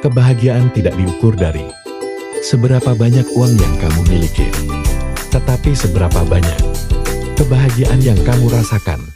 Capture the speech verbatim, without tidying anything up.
Kebahagiaan tidak diukur dari seberapa banyak uang yang kamu miliki, tetapi seberapa banyak kebahagiaan yang kamu rasakan.